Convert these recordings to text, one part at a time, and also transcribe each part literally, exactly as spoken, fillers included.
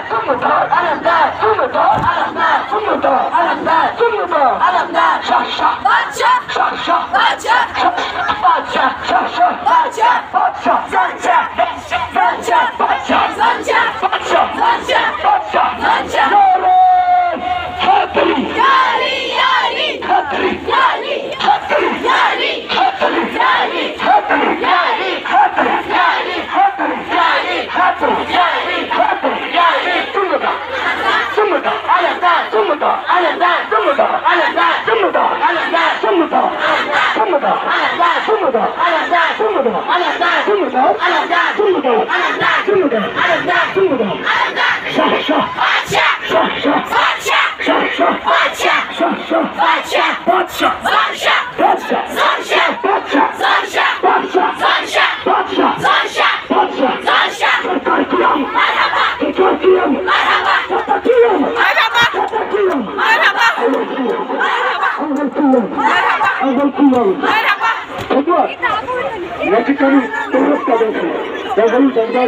Sumudar, Alamdar, Sumudar, Alamdar, Sumudar, Alamdar, Sumudar, Alamdar, Shah Shah, Badshah, Shah Shah, Badshah, Badshah, Shah Shah, Badshah, Badshah, Zanshah, Zanshah, Badshah, Zanshah, Badshah, Zanshah, Badshah, Zanshah. Hatari, Yari, Yari, Hatari, Yari, Hatari, Yari, Hatari, Yari, Hatari, Yari, Hatari, Yari, Hatari, Yari, Hatari, Yari, Hatari, Yari. Sumudar, Sumudar, Alamdar, Sumudar, Alamdar, Sumudar, Alamdar, Sumudar, Alamdar, Sumudar, Sumudar, Alamdar, Sumudar, Alamdar, Sumudar, Alamdar, Sumudar, Alamdar, Sumudar, Alamdar, Sumudar, Alamdar, Sumudar, Alamdar. Shah Shah, Badshah, Shah Shah, Badshah, Shah Shah, Badshah, Shah Shah, Badshah, Badshah, Zanshah, Badshah, Zanshah, Badshah, Zanshah, Badshah, Zanshah, Badshah, Zanshah, Badshah, Zanshah. Tatakiyam, Marhaba, Tatakiyam, Marhaba, Tatakiyam, Marhaba, Tatakiyam, Marhaba, Marhaba, Marhaba, Marhaba. Kedua, nanti kami terus pada sini. Jangan jangan.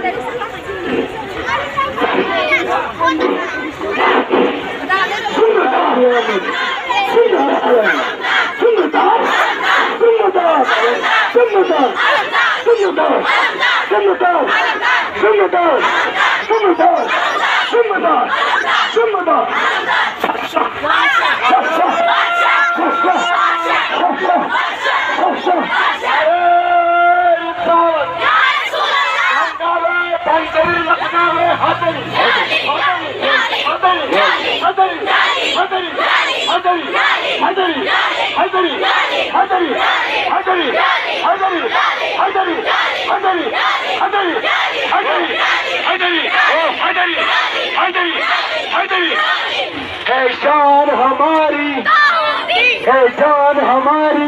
ہے شان ہماری ہے جان ہماری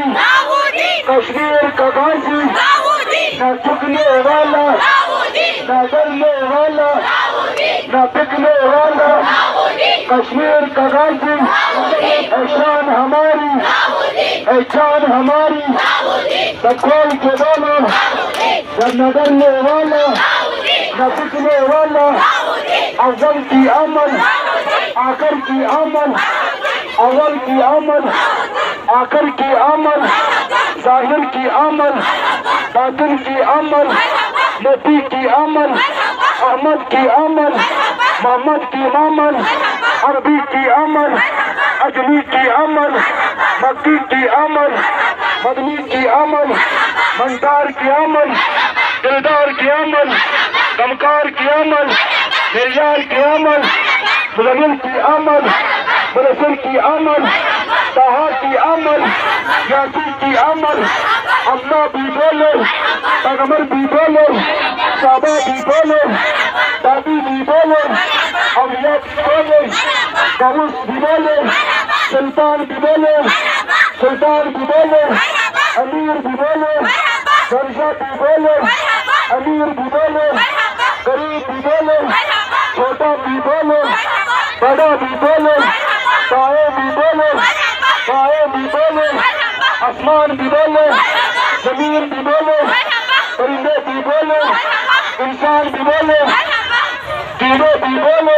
کشمیر کا غازی نہ جھکنے والا نہ ڈرنے والا نہ بکنے والا کشمیر کا غازی ہے شان ہماری ہے جان ہماری نہ کھول کے بولو نہ ڈرنے والا نہ بکنے والا افضل کی عمل آخر کی عمل اول کی عمل آخر کی عمل ظاہر کی عمل باطن کی عمل نبی کی عمل احمد کی عمل محمد کی عمل عربی کی عمل اجمی کی عمل مکی کی عمل مدنی کی عمل منظار کی عمل دلدار کی عمل غمکار کی عمل معیار کی عمل مزمل کی عمل مرسل کی عمل طہا کی عمل یاسین کی عمل اللہ بھی بولے پیغمبر بھی بولے صحابہ بھی بولے دادی بھی بولے اولیاء بھی بولے غوث بھی بولے سلطان بھی بولے سلطان بھی بولے امیر بھی بولے درجہ بھی بولے امیر بھی بولے غریب بھی بولے چھوٹا بھی بولے بڑا بھی بولے سائے بھی بولے سائے بھی بولے آسمان بھی بولے زمین بھی بولے پرندے بھی بولے انسان بھی بولے کیڑے بھی بولے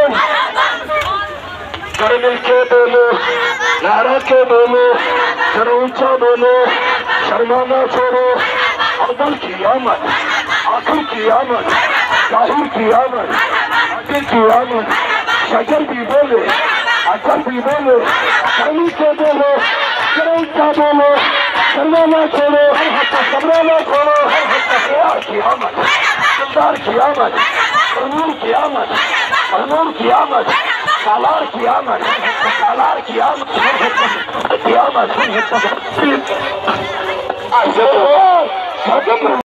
گھر مل کے بولو نعرہ کے بولو سر اونچا بولو شرمانا چھوڑو اول کی آمد آخر کی آمد ظاہر کی آمد آگے کی آمد شجر بھی بولے اچھر بھی بولے سرمی کے بولو سر اونچا بولو شرمانا چھوڑو سبرانا چھوڑو سیار کی آمد سلدار کی آمد قانون کی آمد قانون کی آمد سالار کی آمد سالار کی آمد کی آمد